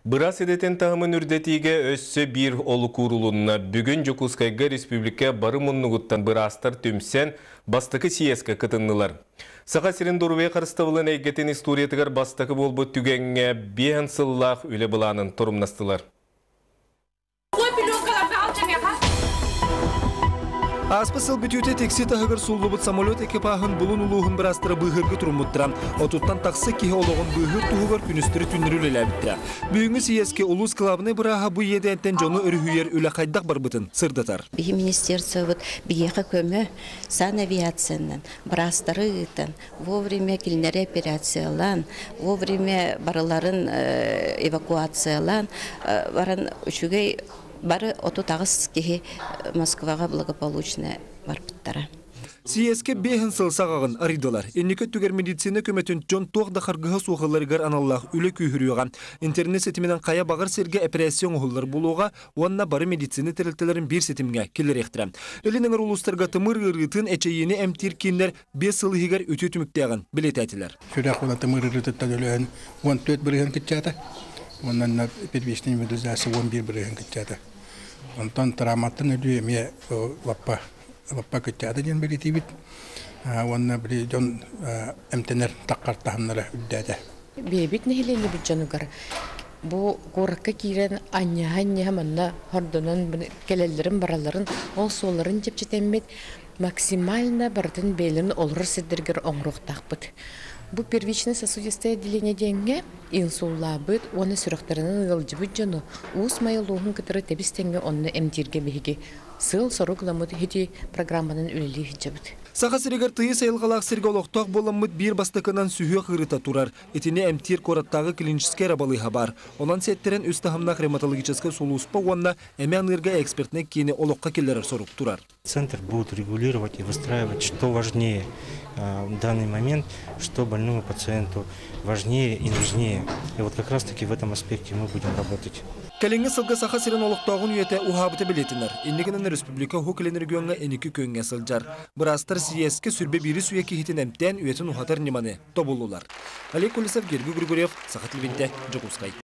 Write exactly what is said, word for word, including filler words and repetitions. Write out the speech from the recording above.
Бырас edeten тағымын үрдетиге өссі бір олы курулунна бүгін Жокускайга республика бары мұннығыттан бырастар түмсен бастықы сиеске кытыннылар. Сақа сирен дұрве қарыстывылын әйгетін историятығар бастықы болбы түгенге бейін сыллақ үлі бұланын тұрымнастылар. Аспасыл бүтүте текси тахыгыр суллубут самолет экипажын булун улуғын бірастыры бұғырғы тұрмыттыран. Отуттан тақсы кеге олығын бұғыр туғығыр күністірі түнірі үлеләбіттірі. Бүгінгі сиеске улус клабыны бұраға бұй едеттен жоны үрхүйер үлі қайдақ бар бұтын сырдатар. Бігі министерство вот бігеға көмі сан авиацияның бірастыры ұйтын, вовремя келінері операциялан, вовремя барыларын эвакуациялан, баран үшігей бары оту тағыз кеге Москваға благополучно барбыттара. Сиеске бейін сылсағағын аридылар. Еннекі түгер медицина көметін жон тоғда қарғығы соғыларығар аналлах үлі күйіріуған. Интернет сетіменен қая бағыр серге операцион ұғылар болуға, онна бары медицина тірілтілерін бір сетімге келер ектірі. Әлініңір ұлыстарға тымыр ғырғытын әчейені әмтір кейінлер бес сылығығар өте түміктеғін білет әтілер. Шүрәқ ола тымыр ғырғытын өліғін он төрт бірігін күтчады. Оннан первичный медузасы он bir бірігін күтчады. Онтан травматтың өлі еме лаппа лаппа күтчады ден білеті бит. Онна біле жон әмтенер таққартағынлары үлдәді. Бейбіт нәхелені бүт жануғар. Бұл қорыққа кейрен анья-анья манна хордонын келелерін бараларын, ол соларын жепчетемет максимально бардың бейлерін олыр сіддергер оңруқтақ бұд. Бұл первичный сосудистое отделение деньги инсулла быт, оны сүріқтерінің ғылжы бұд жану. Уыз майылуғын кітірі тебістенге онны әмдерге бейге. Сыл сорукламыд хети программанын үлелі хиджабыд. Сақа сирегер тыйы сайылғалақ сирге олықтақ боламыд бір бастықынан сүйі қырыта турар. Етіне әмтир кораттағы клиническе рабалыға бар. Онан сеттерен үстахымнақ ревматологическе солуспа онна әмәнырға экспертне кейіне олыққа келерер сорук турар. Центр будет регулировать и выстраивать, что важнее в данный момент, что больному пациенту важнее и нужнее. И вот как раз таки в этом аспекте мы будем работать. Кәліңгі сылғы сақа сирен олықтағын үйеті ұхабыты білетінер. Еннігінен республика хокелен регионға әнекі көнге сылжар. Бұрастар сиеске сүрбе бірі суя кейтін әмттен үйетін ұхатар неманы тобылулар. Олег Колесов, Гергу Григорьев, Сақа Телевинте, Жокускай.